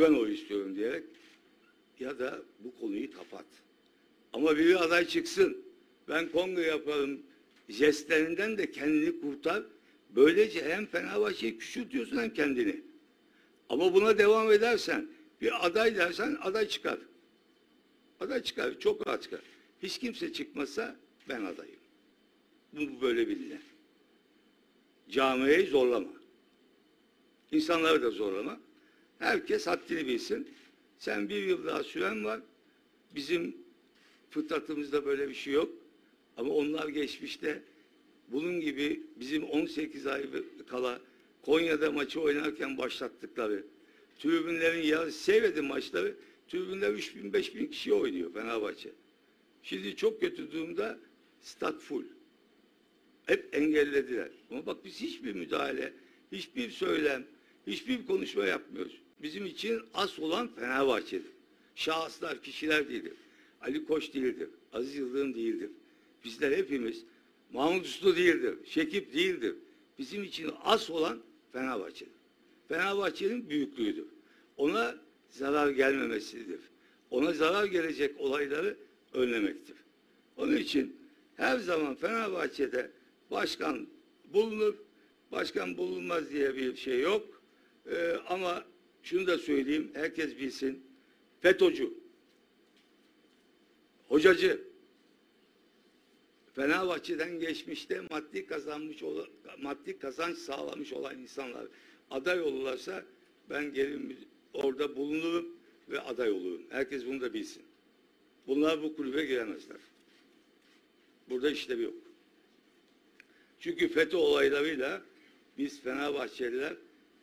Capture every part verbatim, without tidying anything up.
güven oyu istiyorum diyerek, ya da bu konuyu kapat. Ama biri aday çıksın, ben kongre yaparım jestlerinden de kendini kurtar. Böylece hem Fenerbahçe'yi küçültüyorsun hem kendini. Ama buna devam edersen, bir aday dersen aday çıkar. Aday çıkar, çok rahat çıkar. Hiç kimse çıkmasa ben adayım. Bu böyle bilinir. Camiayı zorlama. İnsanları da zorlama. Herkes haddini bilsin. Sen bir yıl daha süren var. Bizim fıtratımızda böyle bir şey yok. Ama onlar geçmişte bunun gibi bizim on sekiz ay kala Konya'da maçı oynarken başlattıkları tribünlerin yarısı seyredin maçları. Tribünler üç bin beş bin kişi oynuyor Fenerbahçe. Şimdi çok kötü durumda, stat full. Hep engellediler. Ama bak biz hiçbir müdahale, hiçbir söylem, hiçbir konuşma yapmıyoruz. Bizim için as olan Fenerbahçe'dir. Şahıslar, kişiler değildir. Ali Koç değildir. Aziz Yıldırım değildir. Bizler hepimiz, Mahmut Uslu değildir. Şekip değildir. Bizim için as olan Fenerbahçe'dir. Fenerbahçe'nin büyüklüğüdür. Ona zarar gelmemesidir. Ona zarar gelecek olayları önlemektir. Onun için her zaman Fenerbahçe'de başkan bulunur, başkan bulunmaz diye bir şey yok. Ee, ama şunu da söyleyeyim, herkes bilsin, FETÖ'cü, hocacı, Fenerbahçe'den geçmişte maddi kazanmış olan, maddi kazanç sağlamış olan insanlar aday olurlarsa ben gelin orada bulunurum ve aday olurum. Herkes bunu da bilsin. Bunlar bu kulübe giremezler. Burada işlev yok. Çünkü FETÖ olaylarıyla biz Fenerbahçeliler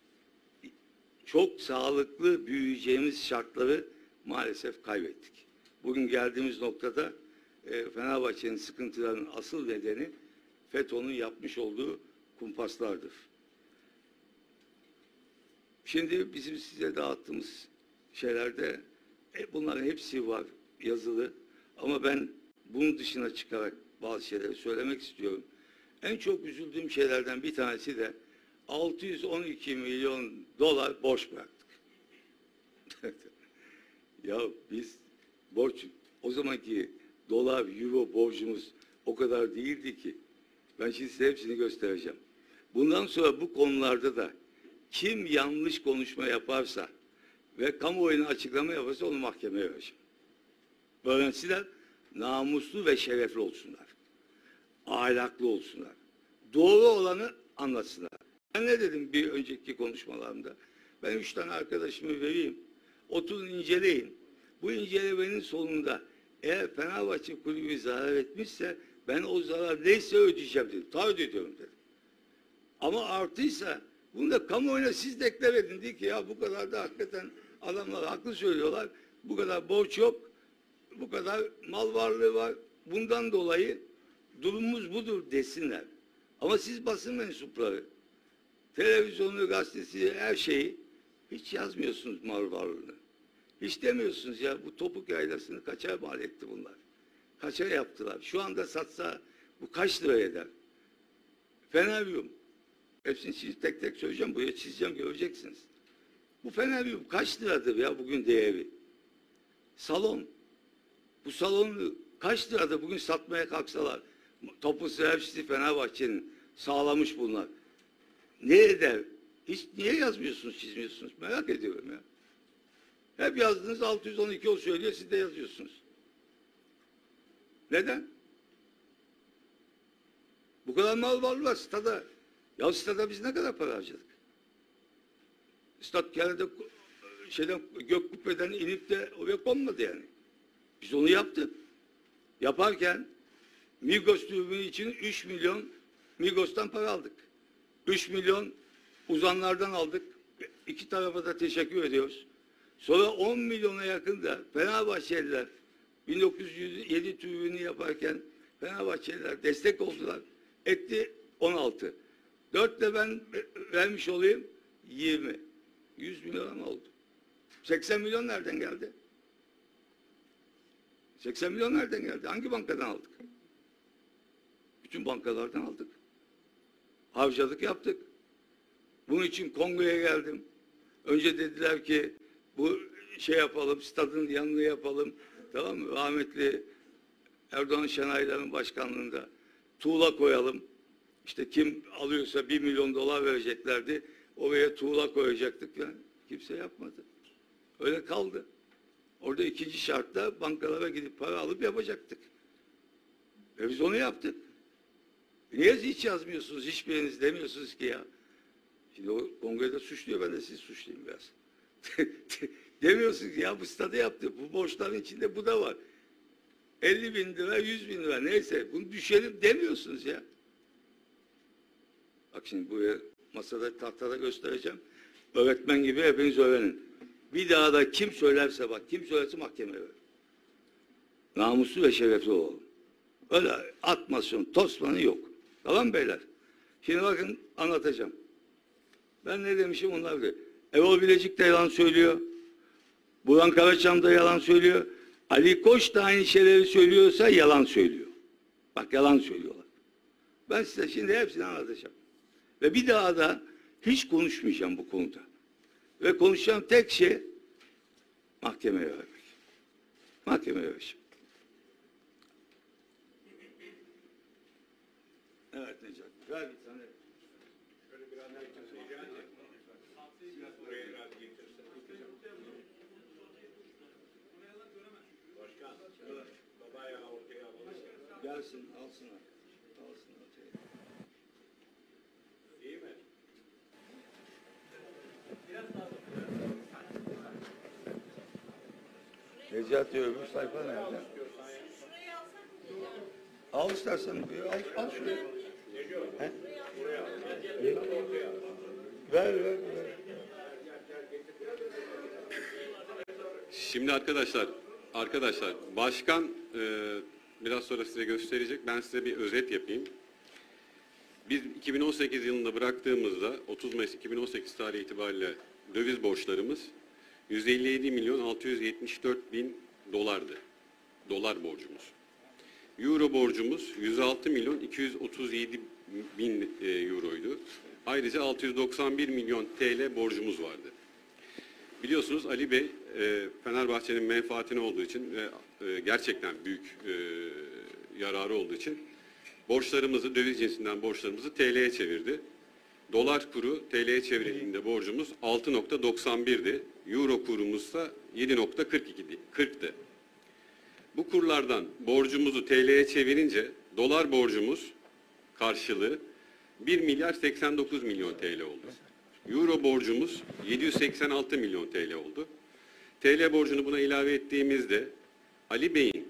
çok sağlıklı büyüyeceğimiz şartları maalesef kaybettik. Bugün geldiğimiz noktada e, Fenerbahçe'nin sıkıntılarının asıl nedeni FETÖ'nün yapmış olduğu kumpaslardır. Şimdi bizim size dağıttığımız şeylerde e, bunların hepsi var yazılı. Ama ben bunun dışına çıkarak bazı şeyleri söylemek istiyorum. En çok üzüldüğüm şeylerden bir tanesi de altı yüz on iki milyon dolar borç bıraktık. Ya biz borç, o zamanki dolar, euro borcumuz o kadar değildi ki. Ben şimdi size hepsini göstereceğim. Bundan sonra bu konularda da kim yanlış konuşma yaparsa ve kamuoyuna açıklama yaparsa onu mahkemeye vereceğim. Öğrenciler namuslu ve şerefli olsunlar. Ahlaklı olsunlar. Doğru olanı anlatsınlar. Ben ne dedim bir önceki konuşmalarımda? Ben üç tane arkadaşımı vereyim. Oturun inceleyin. Bu incelemenin sonunda eğer Fenerbahçe kulübü zarar etmişse ben o zarar neyse ödeyeceğim dedim. Taahhüt ediyorum dedim. Ama artıysa bunu da kamuoyuna siz deklar edin. Dedi ki ya bu kadar da hakikaten adamlar haklı söylüyorlar. Bu kadar borç yok. Bu kadar mal varlığı var. Bundan dolayı durumumuz budur desinler. Ama siz basın mensupları, televizyonu, gazetesi, her şeyi hiç yazmıyorsunuz mal varlığını. Hiç demiyorsunuz ya bu topuk yaylasını kaça mal etti bunlar. Kaça yaptılar. Şu anda satsa bu kaç lira eder? Feneryum. Hepsini siz tek tek söyleyeceğim. Buraya çizeceğim, göreceksiniz. Bu Feneryum kaç liradır ya bugün değeri? Salon. Bu salonu kaç liradır bugün satmaya kalksalar? Topusu hepsi Fenerbahçe'nin sağlamış bunlar. Ne eder? Hiç niye yazmıyorsunuz, çizmiyorsunuz? Merak ediyorum ya. Hep yazdığınız altı yüz on iki o söylüyor, siz de yazıyorsunuz. Neden? Bu kadar mal varlığı var stada. Ya stada biz ne kadar para harcadık? Stat kenarda şeyden, gök kubbeden inip de oraya konmadı yani. Biz onu yaptık. Yaparken Migros tribünü için üç milyon Migros'tan para aldık. üç milyon uzanlardan aldık. İki tarafa da teşekkür ediyoruz. Sonra on milyona yakın da Fenerbahçeliler bin dokuz yüz yedi tribünü yaparken Fenerbahçeliler destek oldular. Etti on altı. dört de ben vermiş olayım yirmi. yüz milyon oldu. seksen milyon nereden geldi? seksen milyon nereden geldi? Hangi bankadan aldık? Bütün bankalardan aldık. Harcadık, yaptık. Bunun için kongreye geldim. Önce dediler ki bu şey yapalım, stadın yanını yapalım. Tamam mı? Rahmetli Erdoğan Şenaylar'ın başkanlığında tuğla koyalım. İşte kim alıyorsa bir milyon dolar vereceklerdi. Oraya tuğla koyacaktık. Yani kimse yapmadı. Öyle kaldı. Orada ikinci şartta bankalara gidip para alıp yapacaktık. Ve biz onu yaptık. Niye hiç yazmıyorsunuz? Hiçbiriniz demiyorsunuz ki ya. Şimdi o kongrede suçluyor, ben de sizi suçlayayım biraz. Demiyorsunuz ki ya bu stadı yaptık. Bu borçların içinde bu da var. elli bin lira, yüz bin lira neyse bunu düşelim demiyorsunuz ya. Bak şimdi buraya masada tahtada göstereceğim. Öğretmen gibi hepiniz öğrenin. Bir daha da kim söylerse bak, kim söylerse mahkemeye ver. Namuslu ve şerefli olalım. Öyle atmasyon, tosmanı yok. Tamam mı beyler? Şimdi bakın anlatacağım. Ben ne demişim onlar da. Erol Bilecik de yalan söylüyor. Burhan Karaçam da yalan söylüyor. Ali Koç da aynı şeyleri söylüyorsa yalan söylüyor. Bak yalan söylüyorlar. Ben size şimdi hepsini anlatacağım. Ve bir daha da hiç konuşmayacağım bu konuda. Ve konuşacağım tek şey mahkemeye vermek. Mahkemeye vereceğim. Evet Necati. Ver bir tane. Şöyle biraz Başkan, babaya ortaya alalım. Gelsin, alsınlar. Alsınlar ortaya. İyi mi? Necati öbür sayfa nerede? Al istersen. Al, al şuraya. He? Ver, ver, ver. Şimdi arkadaşlar, arkadaşlar başkan e, biraz sonra size gösterecek. Ben size bir özet yapayım. Biz iki bin on sekiz yılında bıraktığımızda otuz Mayıs iki bin on sekiz tarihi itibariyle döviz borçlarımız yüz elli yedi milyon altı yüz yetmiş dört bin dolardı. Dolar borcumuz. Euro borcumuz yüz altı milyon iki yüz otuz yedi bin e, euroydu. Ayrıca altı yüz doksan bir milyon T L borcumuz vardı. Biliyorsunuz Ali Bey e, Fenerbahçe'nin menfaatine olduğu için ve e, gerçekten büyük e, yararı olduğu için borçlarımızı, döviz cinsinden borçlarımızı T L'ye çevirdi. Dolar kuru T L'ye çevrildiğinde borcumuz altı nokta doksan bir'di. Euro kurumuzsa yedi nokta kırk'tı. Bu kurlardan borcumuzu T L'ye çevirince dolar borcumuz karşılığı bir milyar seksen dokuz milyon T L oldu. Euro borcumuz yedi yüz seksen altı milyon T L oldu. T L borcunu buna ilave ettiğimizde Ali Bey'in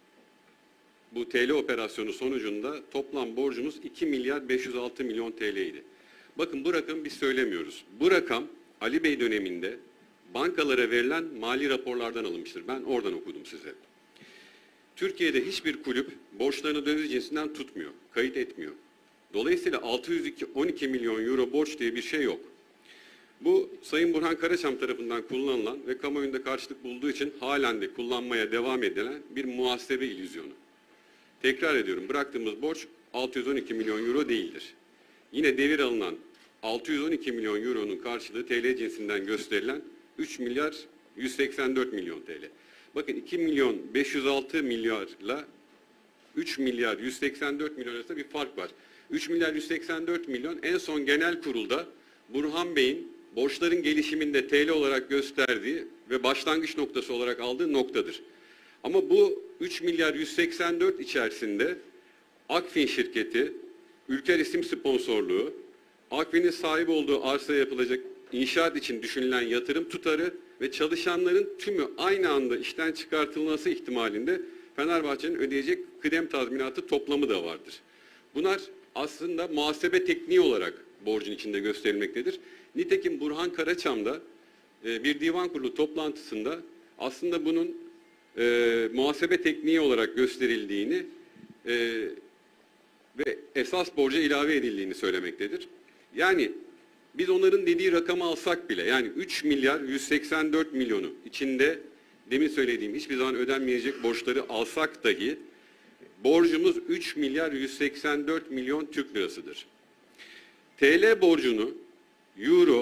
bu T L operasyonu sonucunda toplam borcumuz iki milyar beş yüz altı milyon T L'ydi. Bakın bu rakamı biz söylemiyoruz. Bu rakam Ali Bey döneminde bankalara verilen mali raporlardan alınmıştır. Ben oradan okudum size. Türkiye'de hiçbir kulüp borçlarını döviz cinsinden tutmuyor, kayıt etmiyor. Dolayısıyla altı yüz on iki milyon euro borç diye bir şey yok. Bu Sayın Burhan Karaçam tarafından kullanılan ve kamuoyunda karşılık bulduğu için halen de kullanmaya devam edilen bir muhasebe illüzyonu. Tekrar ediyorum, bıraktığımız borç altı yüz on iki milyon euro değildir. Yine devir alınan altı yüz on iki milyon euronun karşılığı T L cinsinden gösterilen üç milyar yüz seksen dört milyon T L. Bakın iki milyon beş yüz altı milyarla üç milyar yüz seksen dört milyon arasında bir fark var. üç milyar yüz seksen dört milyon en son genel kurulda Burhan Bey'in borçların gelişiminde T L olarak gösterdiği ve başlangıç noktası olarak aldığı noktadır. Ama bu üç milyar yüz seksen dört içerisinde Akfin şirketi, Ülker İsim sponsorluğu, Akfin'in sahip olduğu arsaya yapılacak inşaat için düşünülen yatırım tutarı ve çalışanların tümü aynı anda işten çıkartılması ihtimalinde Fenerbahçe'nin ödeyecek kıdem tazminatı toplamı da vardır. Bunlar aslında muhasebe tekniği olarak borcun içinde gösterilmektedir. Nitekim Burhan Karaçam da e, bir divan kurulu toplantısında aslında bunun e, muhasebe tekniği olarak gösterildiğini e, ve esas borca ilave edildiğini söylemektedir. Yani biz onların dediği rakamı alsak bile, yani üç milyar yüz seksen dört milyonu içinde demin söylediğim hiçbir zaman ödenmeyecek borçları alsak dahi borcumuz üç milyar yüz seksen dört milyon Türk lirasıdır. T L borcunu Euro,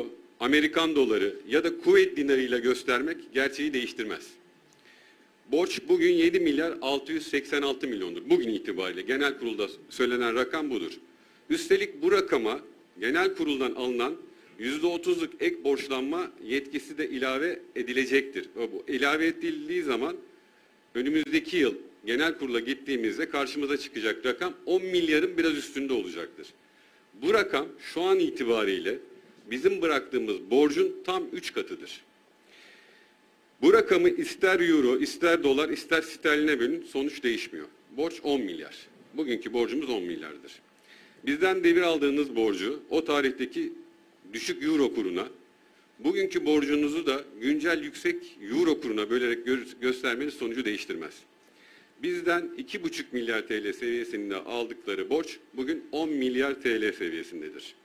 Amerikan doları ya da Kuveyt dinarıyla göstermek gerçeği değiştirmez. Borç bugün yedi milyar altı yüz seksen altı milyondur. Bugün itibariyle genel kurulda söylenen rakam budur. Üstelik bu rakama genel kuruldan alınan yüzde otuzluk ek borçlanma yetkisi de ilave edilecektir. Bu ilave edildiği zaman önümüzdeki yıl genel kurula gittiğimizde karşımıza çıkacak rakam on milyarın biraz üstünde olacaktır. Bu rakam şu an itibariyle bizim bıraktığımız borcun tam üç katıdır. Bu rakamı ister euro, ister dolar, ister sterline bölün, sonuç değişmiyor. Borç on milyar. Bugünkü borcumuz on milyardır. Bizden devir aldığınız borcu o tarihteki düşük euro kuruna, bugünkü borcunuzu da güncel yüksek euro kuruna bölerek gö göstermeniz sonucu değiştirmez. Bizden iki buçuk milyar T L seviyesinde aldıkları borç bugün on milyar T L seviyesindedir.